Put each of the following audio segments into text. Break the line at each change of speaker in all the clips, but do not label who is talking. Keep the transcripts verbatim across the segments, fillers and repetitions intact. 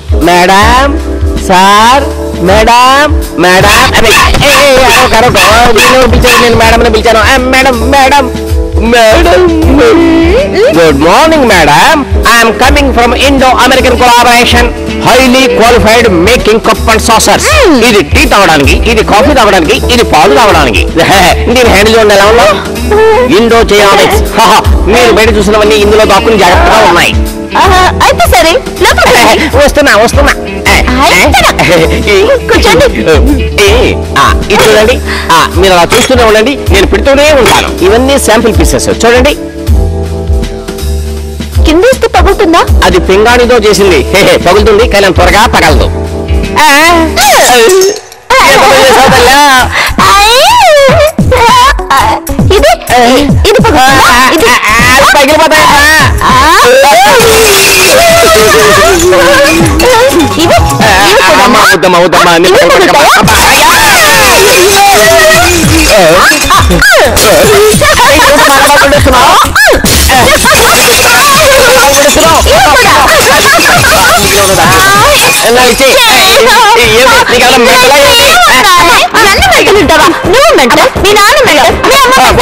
madam sir madam madam అదే correct నేను పిలిచాను నేను మేడం అని పిలిచాను madam madam madam good morning madam I'm coming from Indo American collaboration highly qualified making cup and saucers ఇది tea తాగడానికి ఇది కాఫీ తాగడానికి ఇది పాలు తాగడానికి దీని హ్యాండిల్ చూడండి ఎలా ఉన్నా ఇండో చేయాలిక్స్ మీరు బయట చూసినవన్నీ ఇందులో దాక్కుని జాగ్రత్తగా ఉన్నాయి
అయితే సరే
వస్తున్నా వస్తున్నా
కూర్చోండి
ఇది చూడండి మీరు అలా చూస్తూనే ఉండండి నేను పెడుతూనే ఉంటాను ఇవన్నీ శాంపిల్ పీసెస్ చూడండి
కింద ఇస్తే పగులుతుందా
అది పింగాణితో చేసింది పగులుతుంది కానీ త్వరగా పగలదు
ఇది ఇది
పగిలిపోతాయి అవుతామా అవుతామా
నువ్వు మెంటల్ మీ నాన్న మెంటల్ మీ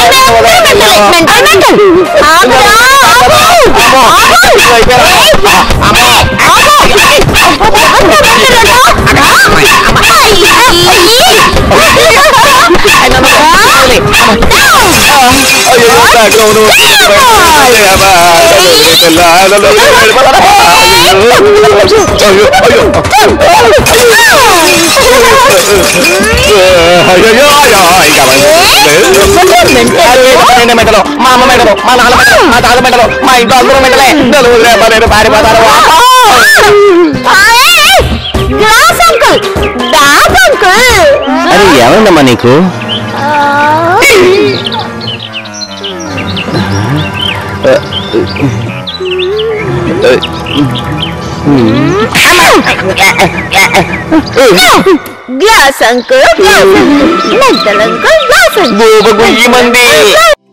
మెటలో మా అమ్మ మెటలో మా నాన్న మెటలో మా తాత మెటలో మా ఇంట్లో అందరూ మెటలే నేను పారిపోతారు అది ఏమైందమ్మా నీకు
glass uncle glass uncle mental uncle glass uncle
మంది